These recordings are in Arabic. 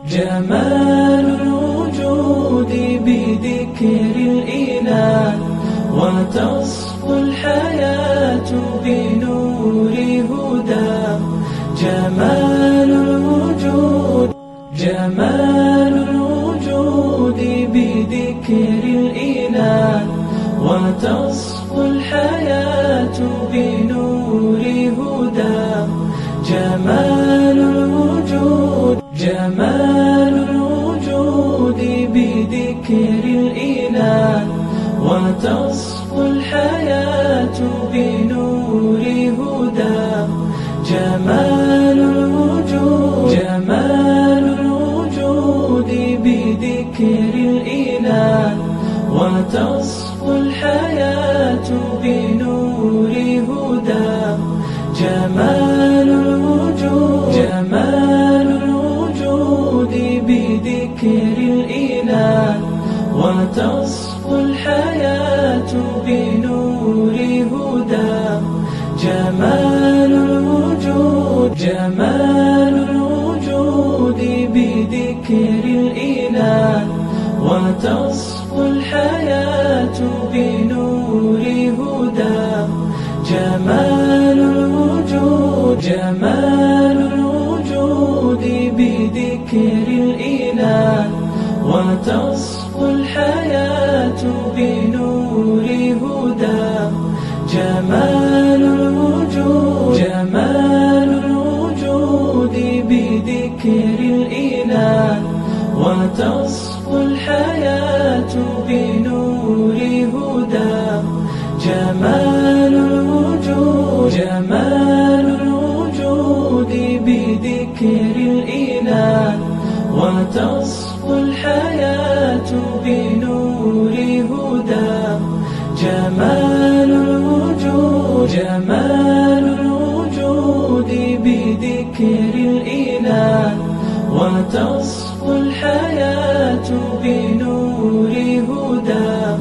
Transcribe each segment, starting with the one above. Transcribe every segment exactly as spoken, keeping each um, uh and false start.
جمال الوجود بذكر الإله، وتصفو الحياة بنور هداه. جمال الوجود جمال الوجود بذكر الإله، وتصفو الحياة بنور هداه. جمال الوجود جمال الوجود بذكر الإله، وتصفو الحياة بنور هداه. جمال الوجود جمال الوجود بذكر الإله، وتصفو الحياة بنور هداه. جمال الوجود جمال الوجود بذكر الإله، وتصفو الحياة بنور هداه. جمال الوجود جمال الوجود بذكر الإله، وتصفو الحياة بنور هداه. جمال الوجود جمال الوجود بذكر الإله، وتصفو الحياة بنور هداه. جمال الوجود جمال الوجود بذكر الإله، وتصفو الحياة بنور هداه. جمال الوجود جمال الوجود بذكر الإله، وتصفو الحياة بنور هداه. جمال الوجود جمال الوجود بذكر الإله، وتصفو الحياة بنور هداه.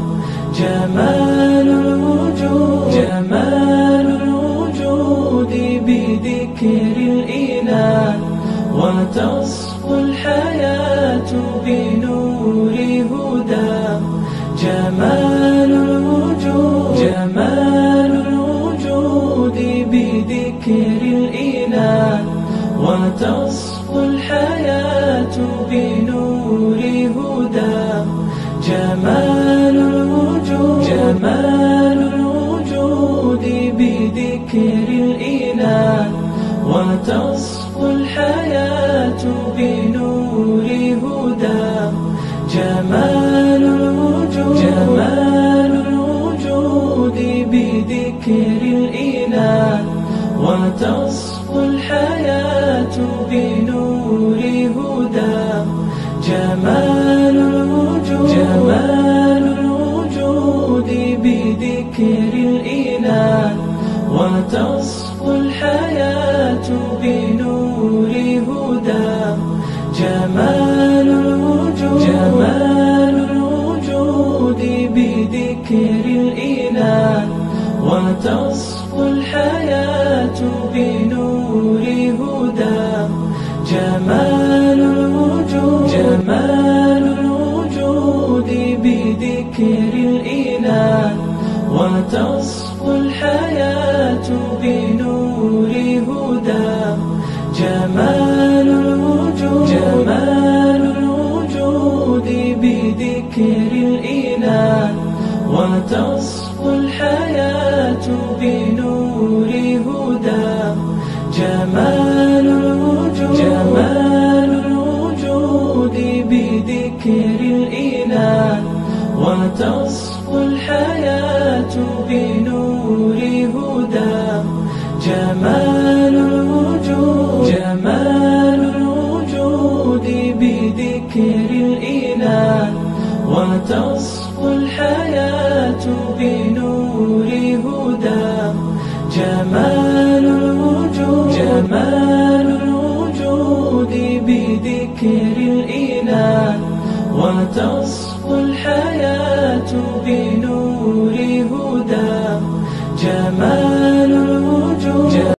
جمال الوجود جمال الوجود بذكر الإله، وتصفو الحياة بنور هداه. جمال الوجود جمال الوجود بذكر الإله، وتصفو الحياة بنور هداه. جمال الوجود جمال الوجود بذكر الإله، وتصفو الحياة بنور هداه. جمال الوجود جمال الوجود بذكر الإله، وتصفو الحياة بنور هداه. جمال الوجود جمال الوجود بذكر الإله، وتصفو الحياة بنور هداه. جمال الوجود جمال الوجود بذكر الإله، وتصفو الحياة بنور هداه. جمال الوجود جمال الوجود بذكر الإله، وتصفو الحياة بنور هداه. جمال الوجود جمال الوجود بذكر الإله، وتصفو الحياة بنور هداه. جمال الوجود جمال الوجود بذكر الإله، وتصفو الحياة بنور هداه. جمال الوجود جمال الوجود بذكر الإله، وتصفو الحياة بنور هداه. جمال الوجود جمال الوجود بذكر الإله، وتصفو